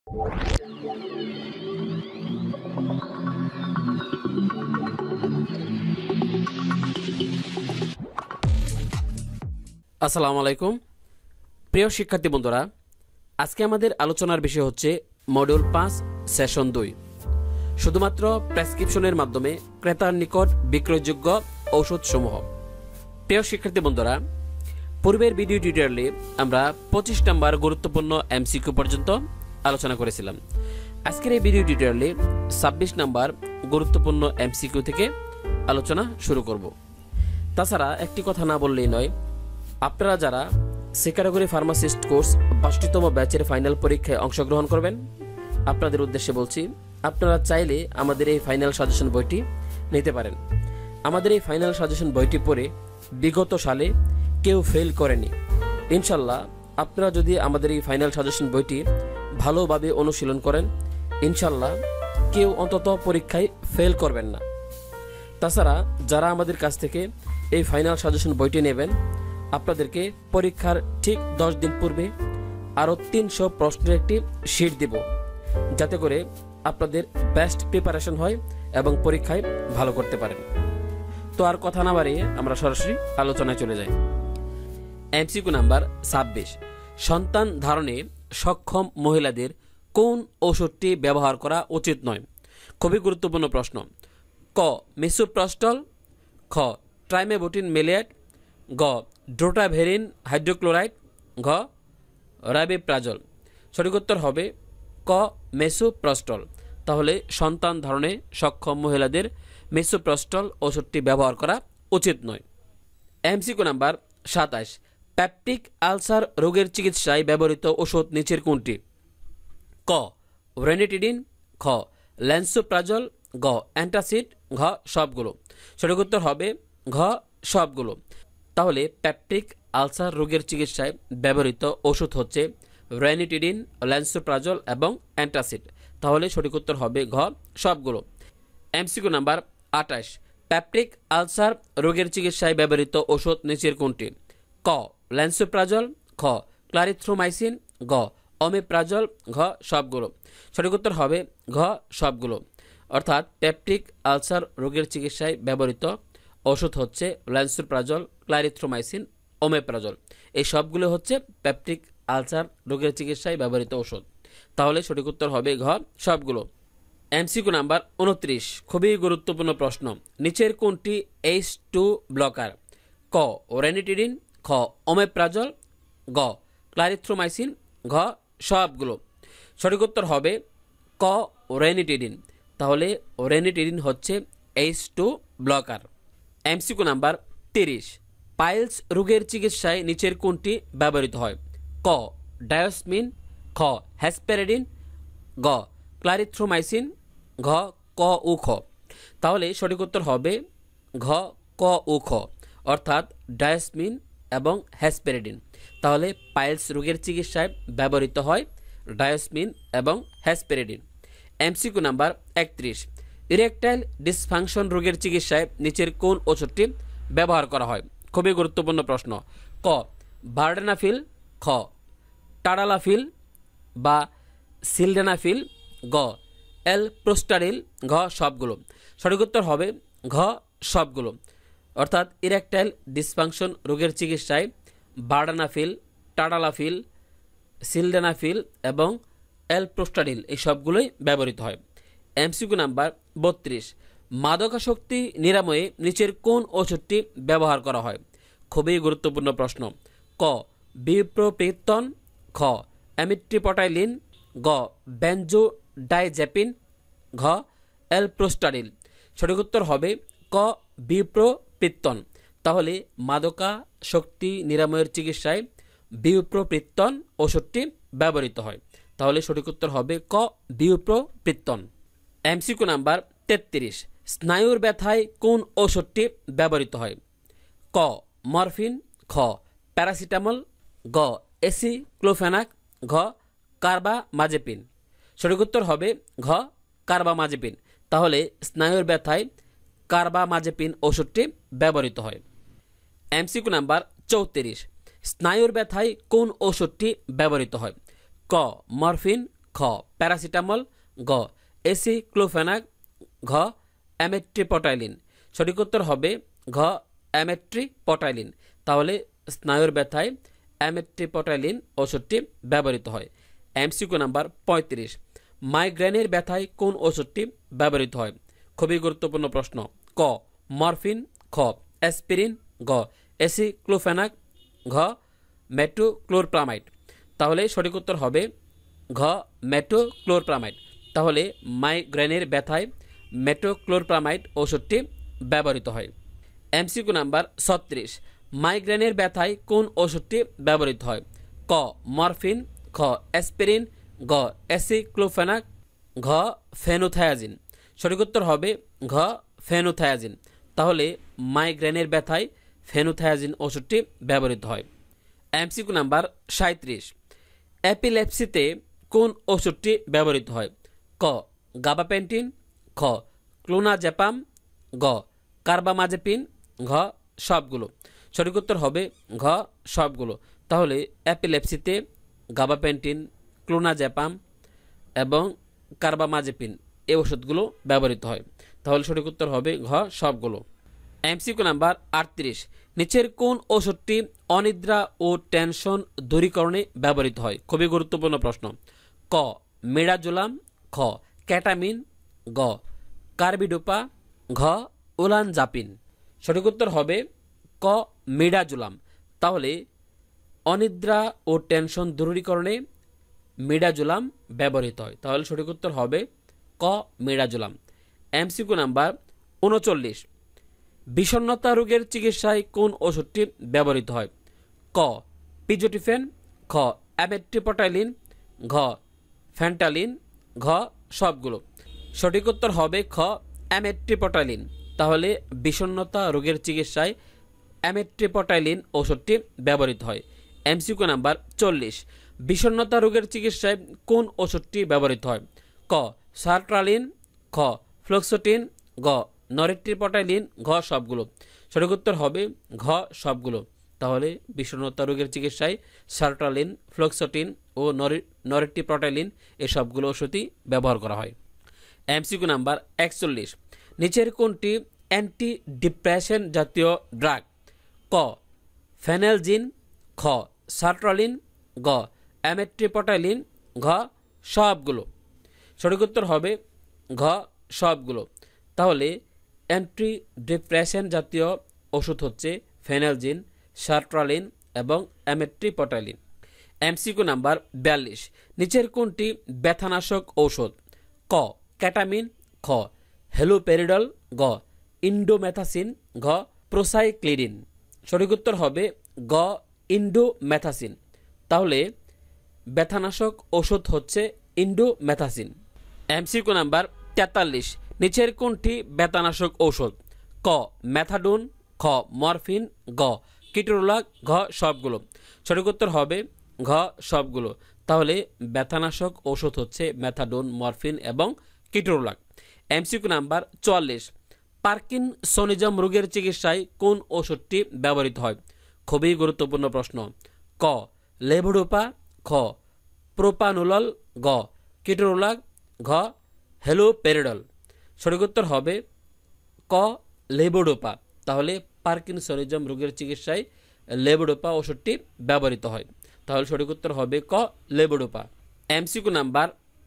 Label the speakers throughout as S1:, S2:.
S1: আসসালামু আলাইকুম প্রিয় শিক্ষার্থী বন্ধুরা, আজকে আমাদের আলোচনার বিষয় হচ্ছে মডিউল 5 সেশন 2। শুধুমাত্র প্রেসক্রিপশনের মাধ্যমে ক্রেতার নিকট বিক্রয়যোগ্য ঔষধসমূহ। প্রিয় শিক্ষার্থী বন্ধুরা, পূর্বের ভিডিও টিউটোরিয়ালে আমরা 25 নম্বর গুরুত্বপূর্ণ এমসিকিউ পর্যন্ত আলোচনা করেছিলাম। আজকের এই ভিডিও টিউটোরিয়ালে 26 নম্বর গুরুত্বপূর্ণ এমসিকিউ থেকে আলোচনা শুরু করব। তাছাড়া একটি কথা না বললেই নয়, আপনারা যারা সেক্রেটারি ফার্মাসিস্ট কোর্স 5তম ব্যাচের ফাইনাল পরীক্ষায় অংশগ্রহণ করবেন, আপনাদের উদ্দেশ্যে বলছি, আপনারা চাইলে আমাদের এই ফাইনাল সাজেশন বইটি নিতে পারেন। আমাদের এই ফাইনাল সাজেশন বইটি পড়ে বিগত সালে কেউ ফেল করেনি। ইনশাল্লাহ আপনারা যদি আমাদের এই ফাইনাল সাজেশন বইটি ভালোভাবে অনুশীলন করেন, ইনশাল্লাহ কেউ অন্তত পরীক্ষায় ফেল করবেন না। তাছাড়া যারা আমাদের কাছ থেকে এই ফাইনাল সাজেশন বইটি নেবেন, আপনাদেরকে পরীক্ষার ঠিক 10 দিন পূর্বে আরও 300 প্রশ্নের একটি শীট দেব, যাতে করে আপনাদের বেস্ট প্রিপারেশন হয় এবং পরীক্ষায় ভালো করতে পারেন। তো আর কথা না বাড়িয়ে আমরা সরাসরি আলোচনায় চলে যাই। এমসিকিউ নাম্বার 26, সন্তান ধারণে সক্ষম মহিলাদের কোন ওষুধটি ব্যবহার করা উচিত নয়? খুবই গুরুত্বপূর্ণ প্রশ্ন। ক মিসোপ্রস্টল, খ ট্রাইমেবোটিন মেলেট, গ ড্রোটাভেরিন হাইড্রোক্লোরাইড, ঘ রাবিপ্রাজল। সঠিক উত্তর হবে ক মেসোপ্রস্টল। তাহলে সন্তান ধারণে সক্ষম মহিলাদের মেসোপ্রস্টল ওষুধটি ব্যবহার করা উচিত নয়। এমসিকিউ নাম্বার 27, পেপটিক আলসার রোগের চিকিৎসায় ব্যবহৃত ওষুধ নিচের কোনটি? ক রেনিটিডিন, খ ল্যান্সোপ্রাজল, গ অ্যান্টাসিড, ঘ সবগুলো। সঠিক উত্তর হবে ঘ সবগুলো। তাহলে পেপটিক আলসার রোগের চিকিৎসায় ব্যবহৃত ওষুধ হচ্ছে রেনিটিডিন, ল্যান্সোপ্রাজল এবং অ্যান্টাসিড। তাহলে সঠিক উত্তর হবে ঘ সবগুলো। এমসিকিউ নাম্বার 28, পেপটিক আলসার রোগের চিকিৎসায় ব্যবহৃত ওষুধ নিচের কোনটি? ক ল্যান্সোপ্রাজল, খ ক্লারিথ্রোমাইসিন, গ ওমেপ্রাজল, ঘ সবগুলো। সঠিক উত্তর হবে ঘ সবগুলো। অর্থাৎ পেপটিক আলসার রোগের চিকিৎসায় ব্যবহৃত ওষুধ হচ্ছে ল্যান্সোপ্রাজল, ক্লারিথ্রোমাইসিন, ওমেপ্রাজল। এই সবগুলো হচ্ছে পেপটিক আলসার রোগের চিকিৎসায় ব্যবহৃত ওষুধ। তাহলে সঠিক উত্তর হবে ঘ সবগুলো। এমসিকিউ নাম্বার 29, খুবই গুরুত্বপূর্ণ প্রশ্ন। নিচের কোনটি H2 ব্লকার? ক রেনিটিডিন, খ ওমেপ্রাজল, গ ক্লারিথ্রোমাইসিন, ঘ সবগুলো। সঠিক উত্তর হবে ক রেনিটিডিন। তাহলে রেনিটিডিন হচ্ছে H2 blocker. MCQ number 30, piles রোগের চিকিৎসায় নিচের কোনটি ব্যবহৃত হয়? ক ডায়োসমিন, খ হ্যাসপেরিডিন, গ ক্লারিথ্রোমাইসিন, ঘ ক উ খ। তাহলে সঠিক উত্তর হবে ঘ ক উ খ, অর্থাৎ ডায়োসমিন এবং হ্যাসপেরিডিন। তাহলে পাইলস রোগের চিকিৎসায় ব্যবহৃত হয় ডায়োসমিন এবং hesperidin. MCQ number 31, erectile dysfunction রোগের চিকিৎসায় নিচের কোন ওষুধটি ব্যবহার করা হয়? খুবই গুরুত্বপূর্ণ প্রশ্ন। ক ভার্ডেনাফিল, খ টাডালাফিল বা সিলডেনাফিল, গ এলপ্রোস্টাডিল, ঘ সবগুলো। সঠিক উত্তর হবে ঘ সবগুলো। অর্থাৎ ইরেকটাইল ডিসফাংশন রোগের চিকিৎসায় ভার্ডেনাফিল, টাডালাফিল, সিলডেনাফিল এবং এলপ্রোস্টাডিল এই সবগুলোই ব্যবহৃত হয়। এমসিকিউ নাম্বার 32, মাদকাসক্তি নিরাময়ে নিচের কোন ওষুধটি ব্যবহার করা হয়? খুবই গুরুত্বপূর্ণ প্রশ্ন। ক বিপ্রোপিক্তন, খ অ্যামিট্রিপটাইলিন, গ বেনজোডাইজেপিন, ঘ এলপ্রোস্টাডিল। সঠিক উত্তর হবে ক বিপ্রোপিক্তন। তাহলে মাদকাসক্তি নিরাময়ের চিকিৎসায় বিপ্রোপিক্তন ওষুধটি ব্যবহৃত হয়। তাহলে সঠিক উত্তর হবে ক বিপ্রোপিক্তন। এমসিকিউ নাম্বার 33, স্নায়ুর ব্যথায় কোন ওষুধটি ব্যবহৃত হয়? ক মরফিন, খ প্যারাসিটামল, গ এসিক্লোফেনাক, ঘ কার্বামাজেপিন। সঠিক উত্তর হবে ঘ কার্বামাজেপিন। তাহলে স্নায়ুর ব্যথায় কার্বামাজেপিন ওষুধটি ব্যবহৃত হয়। এমসিকিউ নাম্বার 34, স্নায়ুর ব্যথায় কোন ওষুধটি ব্যবহৃত হয়? ক মরফিন, খ প্যারাসিটামল, গ এসিক্লোফেনাক, ঘ অ্যামেট্রিপটাইলিন। সঠিক উত্তর হবে ঘ অ্যামেট্রিপটাইলিন। তাহলে স্নায়ুর ব্যথায় অ্যামেট্রিপটাইলিন ওষুধটি ব্যবহৃত হয়। এমসিকিউ নাম্বার 35, মাইগ্রেনের ব্যথায় কোন ওষুধটি ব্যবহৃত হয়? খুবই গুরুত্বপূর্ণ প্রশ্ন। ক মরফিন, খ অ্যাসপিরিন, গ এসিক্লোফেনাক, ঘ মেটোক্লোরপ্রামাইড। তাহলে সঠিক উত্তর হবে ঘ মেটোক্লোরপ্রামাইড। তাহলে মাইগ্রেনের ব্যথায় মেটোক্লোরপ্রামাইড ওষুধটি ব্যবহৃত হয়। এমসিকিউ নাম্বার 36, মাইগ্রেনের ব্যথায় কোন ওষুধটি ব্যবহৃত হয়? ক মরফিন, খ অ্যাসপিরিন, গ এসিক্লোফেনাক, ঘ ফেনোথায়াজিন। সঠিক উত্তর হবে ঘ ফেনোথায়াজিন। তাহলে মাইগ্রেনের ব্যথায় ফেনোথায়াজিন ওষুধটি ব্যবহৃত হয়। এমসিকিউ নাম্বার 37, এপিলেপসিতে কোন ওষুধটি ব্যবহৃত হয়? ক গাবাপেন্টিন, খ ক্লোনাজেপাম, গ কার্বামাজেপিন, ঘ সবগুলো। সঠিক উত্তর হবে ঘ সবগুলো। তাহলে এপিলেপসিতে গাবাপেন্টিন, ক্লোনাজেপাম এবং কার্বামাজেপিন এই ওষুধগুলো ব্যবহৃত হয়। তাহলে সঠিক উত্তর হবে ঘ সবগুলো। এমসিকিউ নাম্বার 38, নিচের কোন ওষুধটি অনিদ্রা ও টেনশন দূরীকরণে ব্যবহৃত হয়? খুবই গুরুত্বপূর্ণ প্রশ্ন। ক মিডাজোলাম, খ ক্যাটামিন, গ কার্বিডোপা, ঘ ওলানজাপিন। সঠিক উত্তর হবে ক মিডাজোলাম। তাহলে অনিদ্রা ও টেনশন দূরীকরণে মিডাজোলাম ব্যবহৃত হয়। তাহলে সঠিক উত্তর হবে ক মিডাজোলাম। এমসিকিউ নাম্বার 39, বিষণ্ণতা রোগের চিকিৎসায় কোন ওষুধটি ব্যবহৃত হয়? ক পিজোটিফেন, খ অ্যামেট্রিপটাইলিন, ঘ ফ্যান্টালিন, ঘ সবগুলো। সঠিক উত্তর হবে খ অ্যামেট্রিপটাইলিন। তাহলে বিষণ্ণতা রোগের চিকিৎসায় অ্যামেট্রিপটাইলিন ওষুধটি ব্যবহৃত হয়। এমসিকিউ নাম্বার 40, বিষণ্ণতা রোগের চিকিৎসায় কোন ওষুধটি ব্যবহৃত হয়? ক সার্ট্রালিন, খ ফ্লোক্সোটিন, গ নরিট্রিপটাইলিন, ঘ সবগুলো। সঠিক উত্তর হবে ঘ সবগুলো। তাহলে বিষণ্ণতা রোগের চিকিৎসায় সার্ট্রালিন, ফ্লোক্সোটিন ও নরিট্রিপটাইলিন এই সবগুলো ওষুধই ব্যবহার করা হয়। এমসিকিউ নাম্বার 41, নিচের কোনটি অ্যান্টি ডিপ্রেশন জাতীয় ড্রাগ? ক ফেনেলজিন, খ সার্ট্রালিন, গ অ্যামেট্রিপটাইলিন, ঘ সবগুলো। সঠিক উত্তর হবে ঘ সবগুলো। তাহলে অ্যান্টি ডিপ্রেশন জাতীয় ওষুধ হচ্ছে ফেনেলজিন, সার্ট্রালিন এবং অ্যামেট্রিপটাইলিন। এমসিকিউ নাম্বার 42, নিচের কোনটি ব্যথানাশক ঔষধ? ক ক্যাটামিন, খ হেলোপেরিডল, গ ইন্ডোমেথাসিন, ঘ প্রোসাইক্লিডিন। সঠিক উত্তর হবে গ ইন্ডোমেথাসিন। তাহলে ব্যথানাশক ওষুধ হচ্ছে ইন্ডোমেথাসিন। এমসিকিউ নাম্বার 43, নিচের কোনটি ব্যথানাশক ঔষধ? ক ম্যাথাডোন, খ মরফিন, গ কিটোরোলাক, ঘ সবগুলো। সঠিক উত্তর হবে ঘ সবগুলো। তাহলে ব্যথানাশক ওষুধ হচ্ছে ম্যাথাডোন, মরফিন এবং কিটোরোলাক। এমসিকিউ নাম্বার 44, পার্কিনসনিজম রোগের চিকিৎসায় কোন ওষুধটি ব্যবহৃত হয়? খুবই গুরুত্বপূর্ণ প্রশ্ন। ক লেভোডোপা, খ প্রোপানোলল, গ কিটোরোলাক, ঘ হেলোপেরিডল। সঠিক উত্তর হবে ক লেভোডোপা। তাহলে পার্কিনসনিজম রোগের চিকিৎসায় লেভোডোপা ওষুধটি ব্যবহৃত হয়। তাহলে সঠিক উত্তর হবে ক লেভোডোপা। এমসিকিউ নাম্বার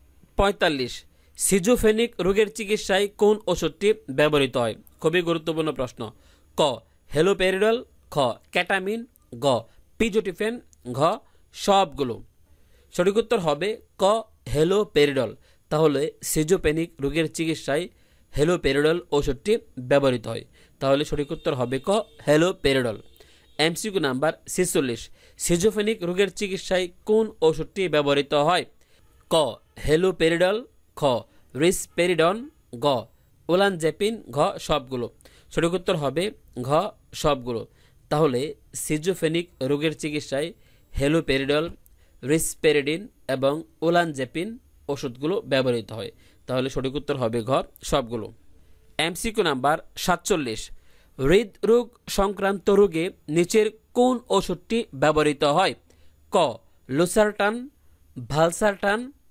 S1: 45, সিজোফ্রেনিক রোগের চিকিৎসায় কোন ওষুধটি ব্যবহৃত হয়? খুবই গুরুত্বপূর্ণ প্রশ্ন। ক হেলোপেরিডল, খ ক্যাটামিন, গ পিজোটিফেন, ঘ সবগুলো। সঠিক উত্তর হবে ক হেলোপেরিডল। তাহলে সিজোফ্রেনিক রোগের চিকিৎসায় হেলোপেরিডল ওষুধটি ব্যবহৃত হয়। তাহলে সঠিক উত্তর হবে ক হেলোপেরিডল। এমসিকিউ নাম্বার 46, সিজোফ্রেনিক রোগের চিকিৎসায় কোন ওষুধটি ব্যবহৃত হয়? ক হেলোপেরিডল, খ রিসপেরিডন, গ ওলানজেপিন, ঘ সবগুলো। সঠিক উত্তর হবে ঘ সবগুলো। তাহলে সিজোফ্রেনিক রোগের চিকিৎসায় হেলোপেরিডল, রিসপেরিডিন এবং ওলানজেপিন ওষুধগুলো ব্যবহৃত হয়। তাহলে সঠিক উত্তর হবে ঘ সবগুলো। এমসিকিউ নাম্বার 47, হৃদরোগ সংক্রান্ত রোগে নিচের কোন ওষুধটি ব্যবহৃত হয়? ক লুসারটান, ভালসারটান,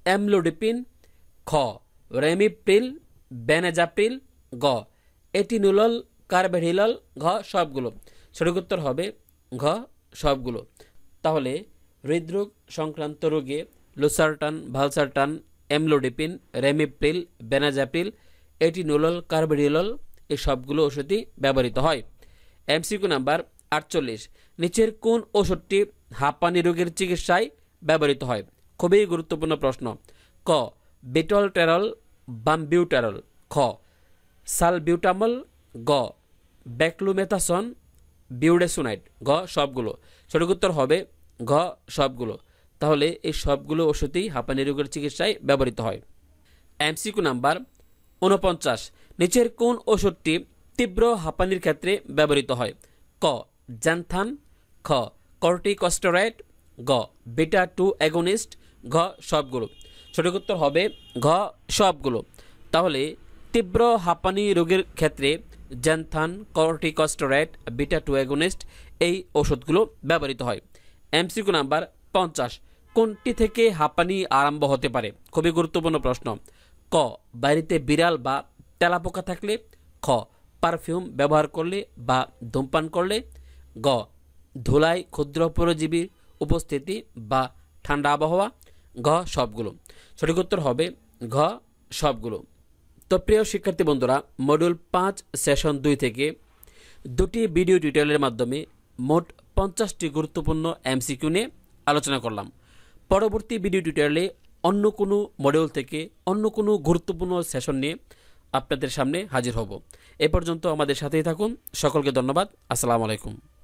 S1: অ্যামলোডিপিন, খ রেমিপ্রিল বেনাজাপ্রিল, গ এটিনুলল কার্বেডিলল, ঘ সবগুলো। সঠিক উত্তর হবে ঘ সবগুলো। তাহলে হৃদরোগ সংক্রান্ত রোগে লুসারটান, ভালসারটান, অ্যামলোডিপিন, রেমিপ্রিল, বেনাজাপ্রিল, এটিনুলল কার্বেডিলল এই সবগুলো ওষুধই ব্যবহৃত হয়। এমসিকিউ নাম্বার 48, নিচের কোন ওষুধটি হাঁপানি রোগের চিকিৎসায় ব্যবহৃত হয়? খুবই গুরুত্বপূর্ণ প্রশ্ন। ক বিটলটেরল বামবিউটারল, খ সালবিউটামল, গ ব্যাক্লুমেথাসন বিউডেসোনাইট, ঘ সবগুলো। সঠিক উত্তর হবে ঘ সবগুলো। তাহলে এই সবগুলো ওষুধই হাঁপানি রোগের চিকিৎসায় ব্যবহৃত হয়। এমসিকিউ নাম্বার 49, নিচের কোন ওষুধটি তীব্র হাঁপানির ক্ষেত্রে ব্যবহৃত হয়? ক জ্যানথান, খ কর্টিকস্টেরয়েড, গ বিটা 2 অ্যাগনিস্ট, ঘ সবগুলো। সঠিক উত্তর হবে ঘ সবগুলো। তাহলে তীব্র হাঁপানি রোগের ক্ষেত্রে জ্যানথান, কর্টিকস্টেরয়েড, বিটা 2 অ্যাগনিস্ট এই ওষুধগুলো ব্যবহৃত হয়। এমসিকিউ নাম্বার 50, কোনটি থেকে হাঁপানি আরম্ভ হতে পারে? খুবই গুরুত্বপূর্ণ প্রশ্ন। ক বাড়িতে বিড়াল বা তেলাপোকা থাকলে, খ পারফিউম ব্যবহার করলে বা ধূমপান করলে, গ ধুলায় ক্ষুদ্র পরজীবীর উপস্থিতি বা ঠান্ডা আবহাওয়া, ঘ সবগুলো। সঠিক উত্তর হবে ঘ সবগুলো। তো প্রিয় শিক্ষার্থী বন্ধুরা, মডিউল 5 সেশন 2 থেকে দুটি ভিডিও টিউটোরিয়ালের মাধ্যমে মোট 50টি গুরুত্বপূর্ণ এমসিকিউ নিয়ে আলোচনা করলাম। পরবর্তী ভিডিও টিউটোরিয়ালে অন্য কোনো মডিউল থেকে অন্য কোনো গুরুত্বপূর্ণ সেশন নিয়ে আপনাদের সামনে হাজির হব। এ পর্যন্ত আমাদের সাথেই থাকুন। সকলকে ধন্যবাদ। আসসালামু আলাইকুম।